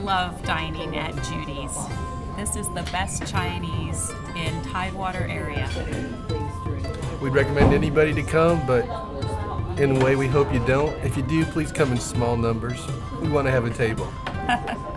love dining at Judy's. This is the best Chinese in Tidewater area. We'd recommend anybody to come, but in a way we hope you don't. If you do, please come in small numbers. We want to have a table.